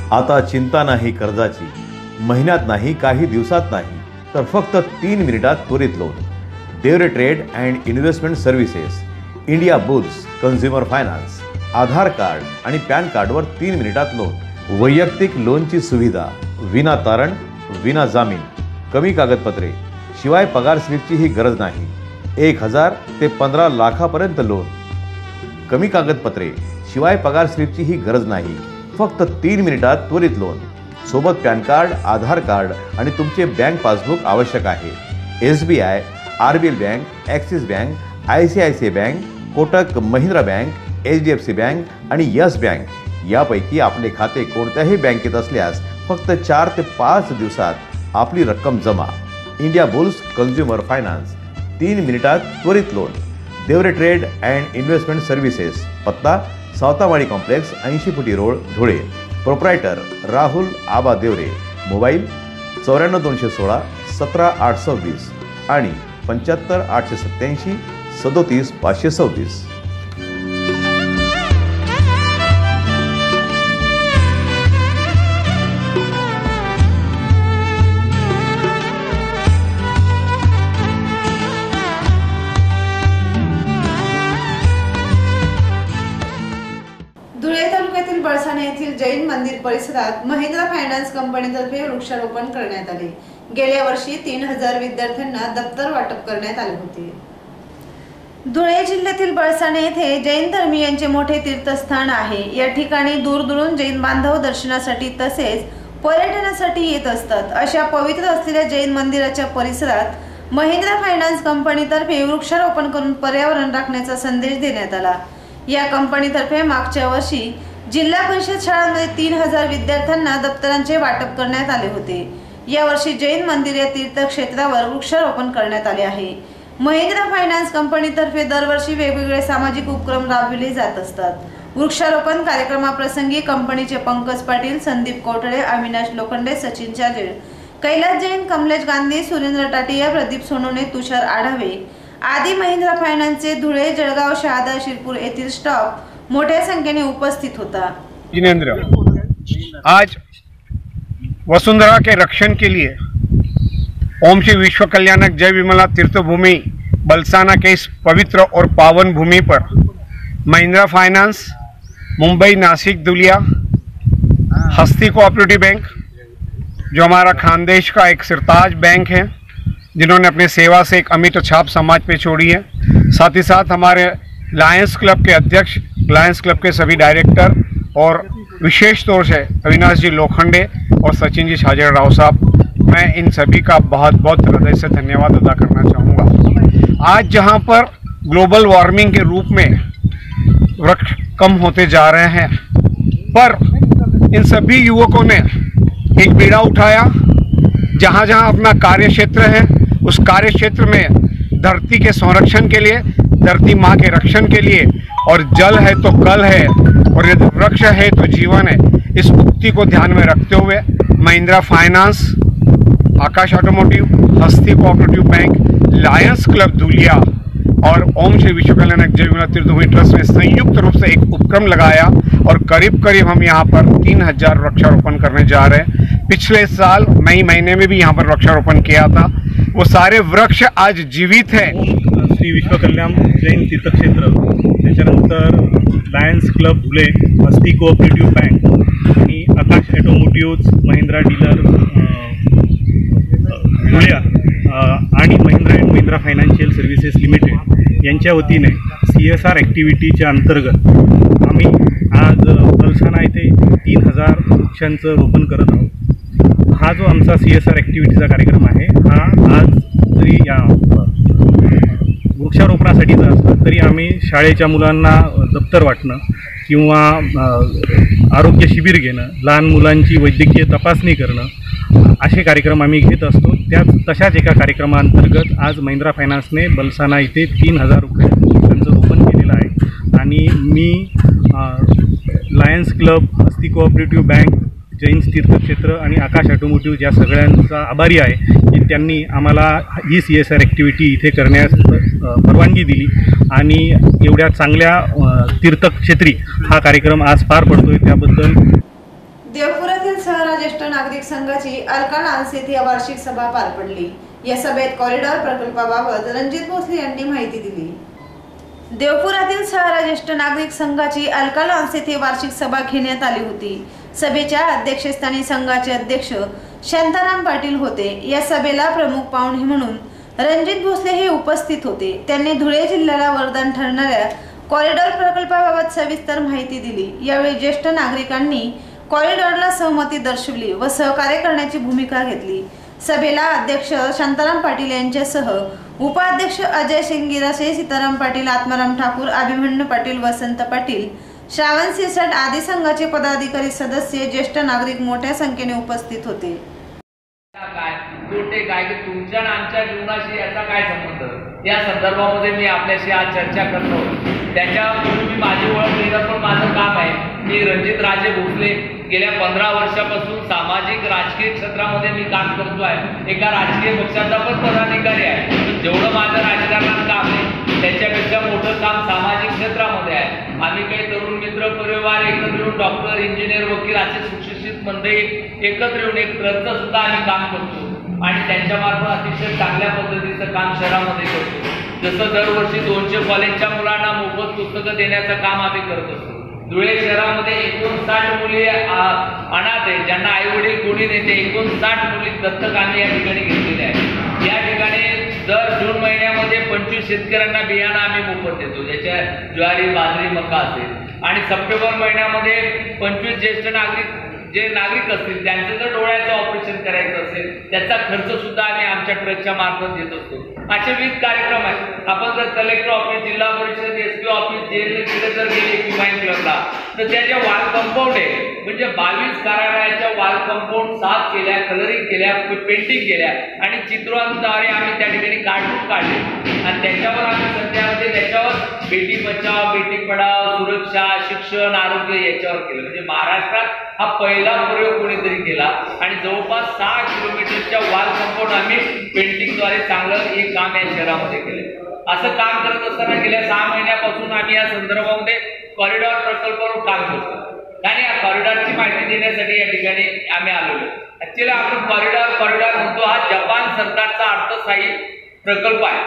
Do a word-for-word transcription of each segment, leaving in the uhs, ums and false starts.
आता चिंता नाही कर्जाची, महिन्यात नाही काही दिवसात नाही तर फक्त तीन मिनिटात त्वरित loan. Devare trade and investment services, Indiabulls consumer finance, Aadhaar card आणि पॅन कार्डवर तीन मिनिटात लोन. वैयक्तिक लोनची सुविधा, विना तारण, विना जामीन, कमी कागदपत्रे, शिवाय पगार स्लिपचीही गरज नाही. एक हजार ते पंधरा लाखापर्यंत लोन. कमी कागदपत्रे, शिवाय पगार स्लिपचीही गरज नाही. फक्त तीन मिनिटात त्वरित लोन. सोबत पॅन कार्ड, आधार कार्ड आणि तुमचे बँक पासबुक आवश्यक आहे. S B I, R B L bank, Axis bank, I C I C I bank, Kotak Mahindra bank, H D F C bank आणि यस बँक यापैकी आपले खाते कोणत्याही बँकेत असल्यास फक्त चार ते पाच दिवसात आपली रक्कम जमा. इंडिया बुल्स कन्झ्युमर फायनान्स, तीन मिनिटात त्वरित loan. Devare trade and investment services, पत्ता सावतामाळी कॉम्प्लेक्स, ऐंशी फुटी road, Dhule. Proprietor Rahul Aba Devare. Mobile चौऱ्याण्णव दोनशे सोळा सतरा आठ सव्वीस आणि पंच्याहत्तर आठशे सत्याऐंशी सदोतीस पाचशे सव्वीस. धुळे तालुक्यातील बळसाणे येथील जैन मंदिर परिसरात महिंद्रा फायनान्स कंपनीतर्फे वृक्षारोपण करण्यात आले. गेल्या वर्षी तीन हजार विद्यार्थ्यांना दप्तर वाटप करण्यात आले होते. धुळे जिल्ह्यातील बळसाणे येथे जैन धर्मीयांचे मोठे तीर्थस्थान आहे. या ठिकाणी दूरदूरून जैन बांधव दर्शनासाठी तसेच पर्यटनासाठी येत असतात. अशा पवित्र असलेल्या जैन मंदिराच्या परिसरात महिंद्रा फायनान्स कंपनीतर्फे वृक्षारोपण करून पर्यावरण राखण्याचा संदेश देण्यात आला. या कंपनीतर्फे मागच्या वर्षी जिल्हा परिषद शाळांमध्ये तीन हजार विद्यार्थ्यांना दप्तरांचे वाटप करण्यात आले होते. यावर्षी जैन मंदिर या तीर्थक्षेत्रावर वृक्षारोपण करण्यात आले आहे. महिंद्रा फायनान्स कंपनीतर्फे दरवर्षी वेगवेगळे सामाजिक उपक्रम राबविले जात असतात. वृक्षारोपण कार्यक्रमाप्रसंगी कंपनीचे पंकज पाटील, संदीप कोटळे, अविनाश लोखंडे, सचिन चाजेड, कैलास जैन, कमलेश गांधी, सुरेंद्र टाटिया, प्रदीप सोनवणे, तुषार आढावे आदी महिंद्रा फायनान्सचे धुळे, जळगाव, शहादा, शिरपूर येथील स्टाफ मोठ्या संख्येने उपस्थित होता. जिनेंद्र, आज वसुंधरा के रक्षण के लिए ओम श्री विश्व कल्याणक जय विमला तीर्थभूमि बलसाना के इस पवित्र और पावन भूमि पर Mahindra finance, Mumbai, Nashik, Dhulia, Hasti cooperative bank जो हमारा खानदेश का एक सिरताज बैंक है, जिन्होंने अपने सेवा से एक अमिट छाप समाज पे छोड़ी है. साथ ही साथ हमारे लायंस क्लब के अध्यक्ष, लायंस क्लब के सभी डायरेक्टर और विशेष तौर से अविनाश जी लोखंडे और सचिन जी छाजेड़ राव साहब, मैं इन सभी का बहुत बहुत हृदय से धन्यवाद अदा करना चाहूँगा. आज जहाँ पर ग्लोबल वार्मिंग के रूप में वृक्ष कम होते जा रहे हैं, पर इन सभी युवकों ने एक बीड़ा उठाया. जहाँ जहाँ अपना कार्य क्षेत्र है उस कार्य क्षेत्र में धरती के संरक्षण के लिए, धरती माँ के रक्षण के लिए, और जल है तो कल है और यदि वृक्ष है तो जीवन है, इस उक्ति को ध्यान में रखते हुए Mahindra finance, Aakash automotive, Hasti cooperative bank, lions club Dhulia और ओम श्री विश्व कल्याणक जय विमला तीर्थभूमि ट्रस्ट ने संयुक्त रूप से एक उपक्रम लगाया और करीब करीब हम यहाँ पर तीन हजार वृक्षारोपण करने जा रहे हैं. पिछले साल मई महीने में भी यहाँ पर वृक्षारोपण किया था. वो सारे वृक्ष आज जीवित है. श्री विश्व कल्याण जैन तीर्थक्षेत्र, त्याच्यानंतर lions club Dhule, Hasti cooperative bank आणि आकाश ऑटोमोटिव्ह, महिंद्रा डीलर धुळे आणि Mahindra and Mahindra financial services limited यांच्या वतीने सी एस आर ॲक्टिव्हिटीच्या अंतर्गत आम्ही आज बलसाना येथे तीन हजार वृक्षांचं रोपण करत आहोत. हा जो आमचा सी एस आर ॲक्टिव्हिटीचा कार्यक्रम आहे, हा आज जरी या वृक्षारोपणासाठीचा असला तरी आम्ही शाळेच्या मुलांना दप्तर वाटणं किंवा आरोग्य शिबिर घेणं, लहान मुलांची वैद्यकीय तपासणी करणं असे कार्यक्रम आम्ही घेत असतो. त्याच तशाच एका कार्यक्रमाअंतर्गत आज महिंद्रा फायनान्सने बलसाना इथे तीन हजार वृक्षांचं रोपण केलेलं आहे. आणि मी lions club, Hasti cooperative bank, Jain तीर्थक्षेत्र आणि आकाश ऑटोमोटिव्ह या सगळ्यांचा आभारी आहे की त्यांनी आम्हाला ही सी एस आर ॲक्टिव्हिटी इथे करण्यास परवानगी दिली आणि एवढ्या चांगल्या तीर्थक्षेत्री हा कार्यक्रम आज पार पडतोय त्याबद्दल. देवपुरातील ज्येष्ठ नागरिक संघाची अलका लान्स येथे वार्षिक सभा पार पडली। या सभेत कॉरिडॉर प्रकल्पाबाबत रणजित भोसले यांनी माहिती दिली। देवपुरातील शहरा ज्येष्ठ नागरिक संघाची अलका लान्स येथे वार्षिक सभा घेण्यात आली होती। सभेच्या अध्यक्षस्थानी संघाचे अध्यक्ष शांताराम पाटील होते। या सभेला प्रमुख पाहुणे म्हणून रणजित भोसले हे उपस्थित होते। त्यांनी धुळे जिल्ह्याला वरदान ठरणाऱ्या कॉरिडॉर प्रकल्पाबाबत सविस्तर माहिती दिली। यावेळी ज्येष्ठ नागरिकांनी कॉरिडॉरला सहमती दर्शवली व सहकार्य करण्याची भूमिका घेतली। सभेला अध्यक्ष शांताराम पाटील यांच्यासह उपाध्यक्ष अजय शिंगिरासे, सीताराम पाटील, आत्माराम ठाकूर, अभिमन्यू पाटील, वसंत पाटील, श्रावण सिरसाट आदी संघाचे पदाधिकारी, सदस्य, ज्येष्ठ नागरिक मोठ्या संख्येने उपस्थित होते। काय तोटे काय की तुमच्या आणि आमच्या जीवनाशी याचा काय संबंध, या संदर्भामध्ये मी आपल्याशी आज चर्चा करतो। त्याच्यापूर्वी मी माझी ओळख देणं पण माझं काम आहे। मी रणजित राजे भोसले गेल्या पंधरा वर्षापासून सामाजिक राजकीय क्षेत्रामध्ये मी काम करतो आहे। एका राजकीय पक्षाचा पण पदाधिकारी आहे। जेवढं माझं राजकारणात काम आहे त्याच्यापेक्षा मोठं काम सामाजिक क्षेत्रामध्ये आहे। आम्ही काही तरुण मित्र परिवार एकत्र येऊन डॉक्टर, इंजिनियर, वकील असे सुशिक्षित मंडळी एकत्र येऊन एक ट्रस्टचं सुद्धा आम्ही काम करतो आणि त्यांच्यामार्फत अतिशय चांगल्या पद्धतीचं काम शहरामध्ये करतो। जसं दरवर्षी दोनशे कॉलेजच्या मुलांना मोफत पुस्तकं देण्याचं काम आम्ही करत असतो। धुळे शहरामध्ये एकोणसाठ मुली अनाथ आहेत, ज्यांना आई वडील कोणी नेते, एकोणसाठ मुली दत्तक आम्ही या ठिकाणी घेतलेले आहे। या ठिकाणी दर जून महिन्यामध्ये पंचवीस शेतकऱ्यांना बियाणं आम्ही मोफत देतो, ज्याच्या ज्वारी, बाजरी, मका असेल। आणि सप्टेंबर महिन्यामध्ये पंचवीस ज्येष्ठ नागरिक जे नागरिक असतील त्यांचं जर डोळ्याचं ऑपरेशन करायचं असेल त्याचा खर्च सुद्धा आम्ही आमच्या ट्रस्टच्या मार्फत देत असतो। असे विविध कार्यक्रम आहेत। आपण जर कलेक्टर ऑफिस, जिल्हा परिषद, एस पी ऑफिस, जेल तिथे जर गेले क्युमाइन क्लबला तर त्याच्या वॉल कंपाऊंड आहे, म्हणजे बावीस कार्यालयाच्या वॉल कंपाऊंड साफ केल्या, कलरिंग केल्या, पेंटिंग केल्या आणि चित्रांद्वारे आम्ही त्या ठिकाणी कार्टून काढले आणि त्याच्यावर आम्ही सध्यामध्ये त्याच्यावर बेटी बचाव, बेटी पढाव, सुरक्षा, शिक्षण, आरोग्य याच्यावर केलं। म्हणजे महाराष्ट्रात हा पहिला प्रयोग कोणीतरी केला आणि जवळपास सहा किलोमीटरच्या वॉल कंपाऊंड आम्ही पेंटिंगद्वारे चांगलं एक काम या शहरामध्ये केलं। असं काम करत असताना गेल्या सहा महिन्यापासून आम्ही या संदर्भामध्ये कॉरिडॉर प्रकल्पावर काम करतो आणि या कॉरिडॉरची माहिती देण्यासाठी या ठिकाणी आम्ही आलेलो। ऍक्च्युअली आपण कॉरिडॉर कॉरिडॉर म्हणतो, हा जपान सरकारचा अर्थसहाय्य प्रकल्प आहे।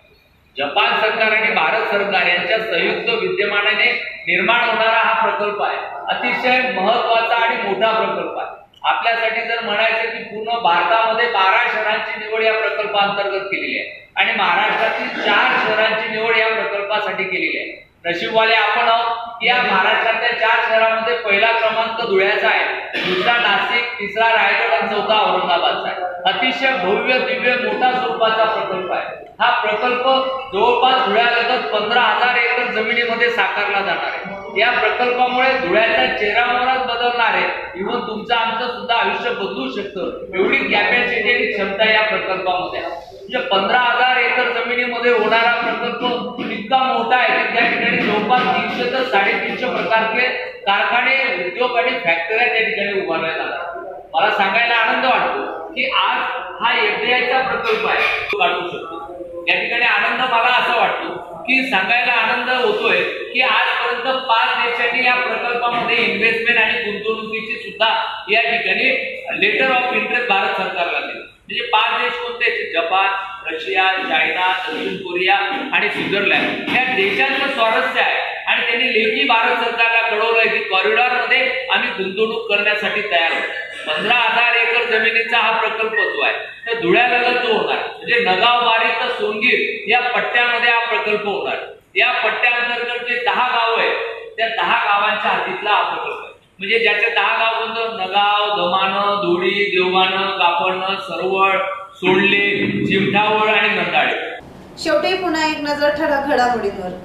जपान सरकार आणि भारत सरकार यांच्या संयुक्त विद्यमानाने निर्माण होणारा हा प्रकल्प आहे। अतिशय महत्वाचा आणि मोठा प्रकल्प आहे। आपल्यासाठी जर म्हणायचं की पूर्ण भारतामध्ये बारा शहरांची निवड या प्रकल्पाअंतर्गत केलेली आहे आणि महाराष्ट्रातील चार शहरांची निवड या प्रकल्पासाठी केलेली आहे। नशीबवाले आपण आहोत की या महाराष्ट्रातल्या चार शहरांमध्ये पहिला क्रमांक धुळ्याचा आहे, दुसरा नाशिक, तिसरा रायगड आणि चौथा औरंगाबादचा आहे। अतिशय भव्य दिव्य मोठा स्वरूपाचा प्रकल्प आहे। हा प्रकल्प जवळपास धुळ्यालगत पंधरा हजार एकर जमिनीमध्ये साकारला जाणार आहे। या प्रकल्पामुळे धुळ्याचा चेहरा मोहराच बदलणार आहे। इव्हन तुमचं आमचं सुद्धा आयुष्य बदलू शकतं, एवढी कॅपॅसिटी आणि क्षमता या प्रकल्पामध्ये आहे। म्हणजे पंधरा हजार एकर जमिनीमध्ये होणारा प्रकल्प इतका मोठा आहे की त्या ठिकाणी जवळपास तीनशे ते साडेतीनशे प्रकारचे कारखाने, उद्योग आणि फॅक्टऱ्या त्या ठिकाणी उभारल्या जातात। मला सांगायला आनंद वाटतो की आज हा एफडीआयचा प्रकल्प आहे, काढू शकतो। या ठिकाणी आनंद मला असा वाटतो की सांगायला आनंद होतोय की आजपर्यंत पाच देशांनी या प्रकल्पामध्ये इन्व्हेस्टमेंट आणि गुंतवणुकीची सुद्धा या ठिकाणी लेटर ऑफ इंटरेस्ट भारत सरकारला दिले। म्हणजे पाच देश कोणते? जपान, रशिया, चायना, दक्षिण कोरिया आणि स्वित्झर्लंड या देशांचं स्वारस्य आहे आणि त्यांनी लेखी भारत सरकारला कळवलंय की कॉरिडॉर मध्ये आम्ही गुंतवणूक करण्यासाठी तयार आहोत। पंधरा हजार एकर जमिनीचा हा प्रकल्प जो आहे तर धुळ्यालगत जो होणार, म्हणजे नगाव, बारी तर सोनगीर या पट्ट्यामध्ये हा प्रकल्प होणार। या पट्ट्याअंतर्गत जे दहा गाव आहेत त्या दहा गावांच्या हातीतला हा प्रकल्प आहे। म्हणजे ज्याचे दहा गाव कोणतं? नगाव, दमाणं, धुळी, देवगाणं, कापडणं, सरवळ, सोडले, चिमठावळ आणि नंदाळे। शेवटी पुन्हा एक नजर ठळक घडामोडींवर।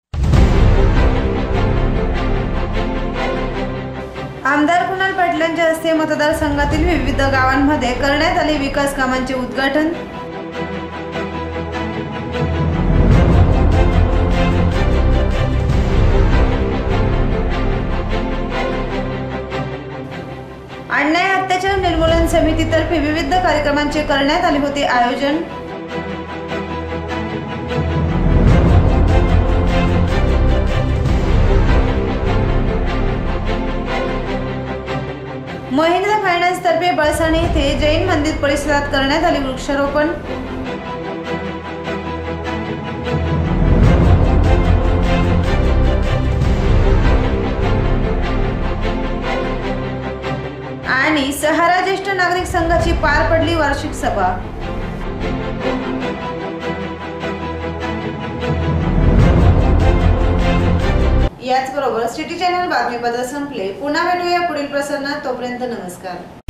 आमदार कुणाल पाटलांच्या हस्ते मतदारसंघातील विविध गावांमध्ये करण्यात आले विकास कामांचे उद्घाटन। अन्याय अत्याचार निर्मूलन समितीतर्फे विविध कार्यक्रमांचे करण्यात आले होते आयोजन। महिंद्रा फायनान्स तर्फे बळसाणे येथे जैन मंदिर परिसरात करण्यात आले वृक्षारोपण। आणि सहारा ज्येष्ठ नागरिक संघाची पार पडली वार्षिक सभा। याचबरोबर सिटी चॅनल बातमीपत्र संपले। पुन्हा भेटूया पुढील प्रसारणात, तोपर्यंत नमस्कार।